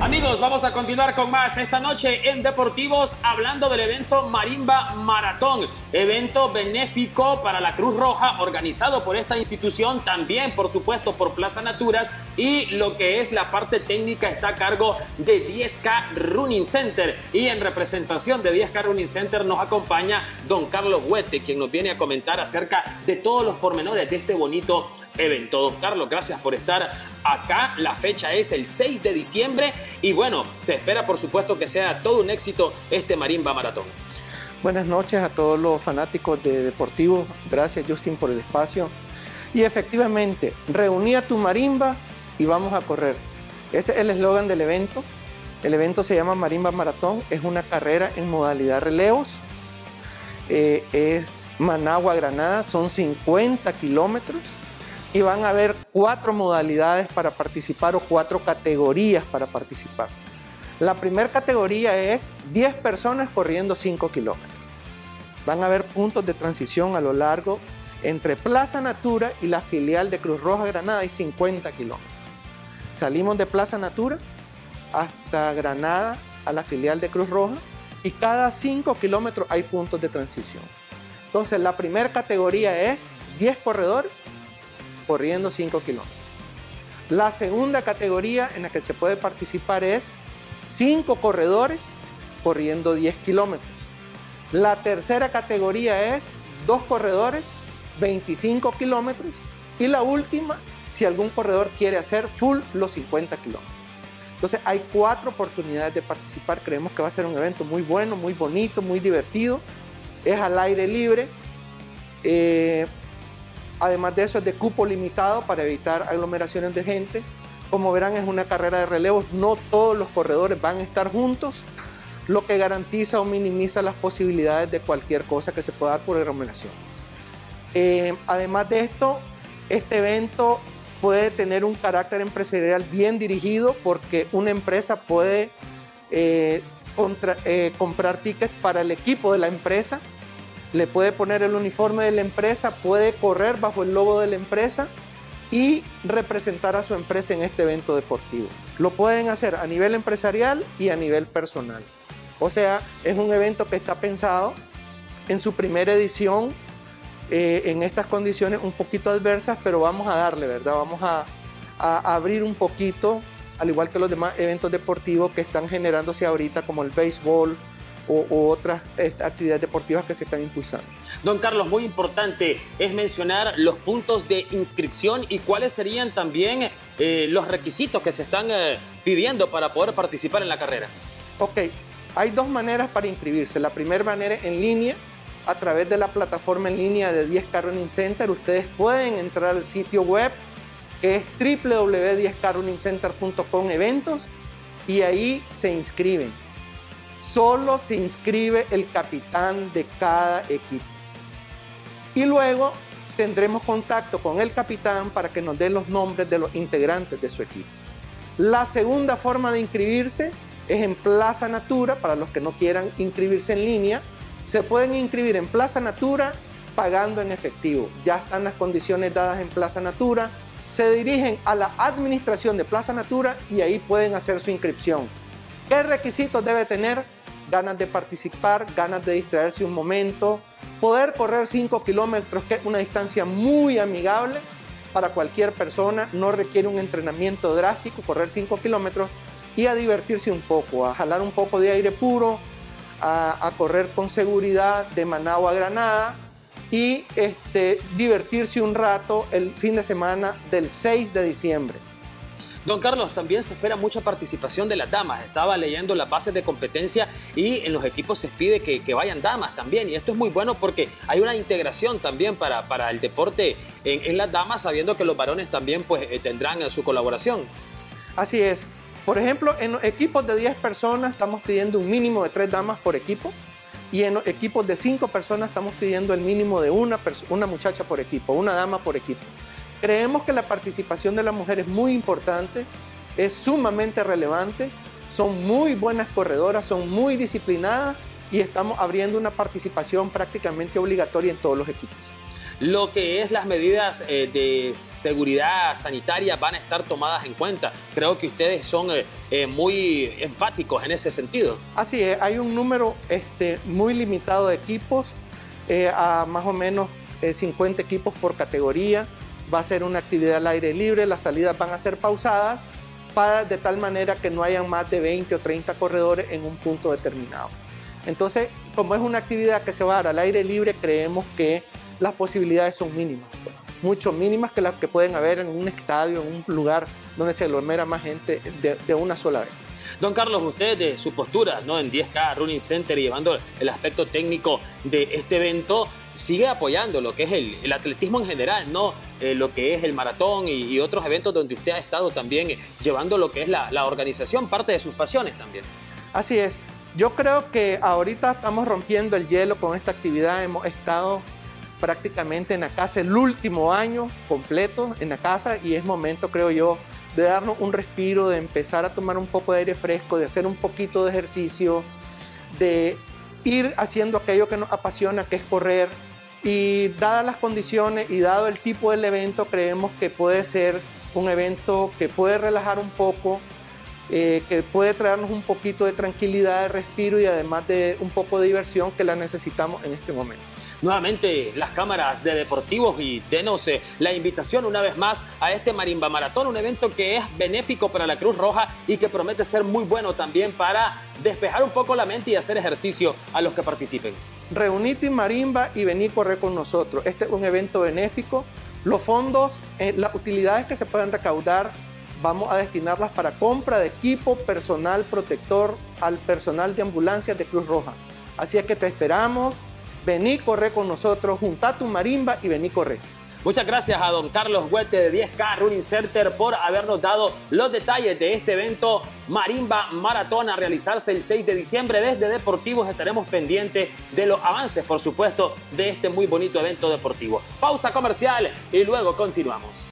Amigos, vamos a continuar con más esta noche en Deportivos, hablando del evento Marimba Maratón, evento benéfico para la Cruz Roja, organizado por esta institución, también por supuesto por Plaza Naturas, y lo que es la parte técnica está a cargo de 10K Running Center, y en representación de 10K Running Center nos acompaña don Carlos Huete, quien nos viene a comentar acerca de todos los pormenores de este bonito evento. Don Carlos, gracias por estar acá. La fecha es el 6 de diciembre y bueno, se espera por supuesto que sea todo un éxito este Marimba Maratón. Buenas noches a todos los fanáticos de Deportivos. Gracias, Justin, por el espacio. Y efectivamente, reuní a tu marimba y vamos a correr. Ese es el eslogan del evento. El evento se llama Marimba Maratón. Es una carrera en modalidad relevos. Es Managua-Granada. Son 50 kilómetros. Y van a haber 4 modalidades para participar o 4 categorías para participar. La primera categoría es 10 personas corriendo 5 kilómetros. Van a haber puntos de transición a lo largo entre Plaza Natura y la filial de Cruz Roja Granada, y 50 kilómetros. Salimos de Plaza Natura hasta Granada, a la filial de Cruz Roja, y cada 5 kilómetros hay puntos de transición. Entonces, la primera categoría es 10 corredores corriendo 5 kilómetros. La segunda categoría en la que se puede participar es 5 corredores corriendo 10 kilómetros. La tercera categoría es 2 corredores, 25 kilómetros. Y la última, si algún corredor quiere hacer full los 50 kilómetros. Entonces hay 4 oportunidades de participar. Creemos que va a ser un evento muy bueno, muy bonito, muy divertido. Es al aire libre. Además de eso, es de cupo limitado para evitar aglomeraciones de gente. Como verán, es una carrera de relevos. No todos los corredores van a estar juntos, lo que garantiza o minimiza las posibilidades de cualquier cosa que se pueda dar por aglomeración. Además de esto, este evento puede tener un carácter empresarial bien dirigido, porque una empresa puede comprar tickets para el equipo de la empresa, le puede poner el uniforme de la empresa, puede correr bajo el logo de la empresa y representar a su empresa en este evento deportivo. Lo pueden hacer a nivel empresarial y a nivel personal. O sea, es un evento que está pensado en su primera edición en estas condiciones un poquito adversas, pero vamos a darle, ¿verdad? Vamos a abrir un poquito, al igual que los demás eventos deportivos que están generándose ahorita, como el béisbol, o otras actividades deportivas que se están impulsando. Don Carlos, muy importante es mencionar los puntos de inscripción y cuáles serían también los requisitos que se están pidiendo para poder participar en la carrera. Ok, hay 2 maneras para inscribirse. La primera manera es en línea, a través de la plataforma en línea de 10K Running Center. Ustedes pueden entrar al sitio web, que es www.10krunningcenter.com eventos, y ahí se inscriben. Solo se inscribe el capitán de cada equipo. Y luego tendremos contacto con el capitán para que nos dé los nombres de los integrantes de su equipo. La segunda forma de inscribirse es en Plaza Natura. Para los que no quieran inscribirse en línea, se pueden inscribir en Plaza Natura pagando en efectivo. Ya están las condiciones dadas en Plaza Natura. Se dirigen a la administración de Plaza Natura y ahí pueden hacer su inscripción. ¿Qué requisitos debe tener? Ganas de participar, ganas de distraerse un momento, poder correr 5 kilómetros, que es una distancia muy amigable para cualquier persona, no requiere un entrenamiento drástico, correr 5 kilómetros, y a divertirse un poco, a jalar un poco de aire puro, a correr con seguridad de Managua a Granada y divertirse un rato el fin de semana del 6 de diciembre. Don Carlos, también se espera mucha participación de las damas. Estaba leyendo las bases de competencia y en los equipos se pide que vayan damas también. Y esto es muy bueno porque hay una integración también para el deporte en las damas, sabiendo que los varones también pues, tendrán su colaboración. Así es. Por ejemplo, en los equipos de 10 personas estamos pidiendo un mínimo de 3 damas por equipo. Y en los equipos de 5 personas estamos pidiendo el mínimo de una muchacha por equipo, una dama por equipo. Creemos que la participación de la mujer es muy importante, es sumamente relevante, son muy buenas corredoras, son muy disciplinadas y estamos abriendo una participación prácticamente obligatoria en todos los equipos. lo que es las medidas de seguridad sanitaria van a estar tomadas en cuenta. Creo que ustedes son muy enfáticos en ese sentido. Así es, hay un número muy limitado de equipos, a más o menos 50 equipos por categoría. Va a ser una actividad al aire libre, las salidas van a ser pausadas de tal manera que no hayan más de 20 o 30 corredores en un punto determinado. Entonces, como es una actividad que se va a dar al aire libre, creemos que las posibilidades son mínimas, mucho mínimas que las que pueden haber en un estadio, en un lugar donde se aglomera más gente de una sola vez. Don Carlos, usted de su postura, ¿no?, en 10K Running Center y llevando el aspecto técnico de este evento, sigue apoyando lo que es el atletismo en general, ¿no? Lo que es el maratón y otros eventos donde usted ha estado también llevando lo que es la organización, parte de sus pasiones también. Así es. Yo creo que ahorita estamos rompiendo el hielo con esta actividad. Hemos estado prácticamente en la casa el último año completo en la casa y es momento, creo yo, de darnos un respiro, de empezar a tomar un poco de aire fresco, de hacer un poquito de ejercicio, de ir haciendo aquello que nos apasiona, que es correr. Y dadas las condiciones y dado el tipo del evento, creemos que puede ser un evento que puede relajar un poco, que puede traernos un poquito de tranquilidad, de respiro y además de un poco de diversión que la necesitamos en este momento. Nuevamente las cámaras de Deportivos y denos la invitación una vez más a este Marimba Maratón, un evento que es benéfico para la Cruz Roja y que promete ser muy bueno también para despejar un poco la mente y hacer ejercicio a los que participen. Reunite en Marimba y vení a correr con nosotros. Este es un evento benéfico. Los fondos, las utilidades que se pueden recaudar, vamos a destinarlas para compra de equipo personal protector al personal de ambulancias de Cruz Roja. Así es que te esperamos. Vení, corre con nosotros, junta tu marimba y vení, corre. Muchas gracias a don Carlos Huete de 10K Running Center por habernos dado los detalles de este evento Marimba Maratón a realizarse el 6 de diciembre. Desde Deportivos estaremos pendientes de los avances, por supuesto, de este muy bonito evento deportivo. Pausa comercial y luego continuamos.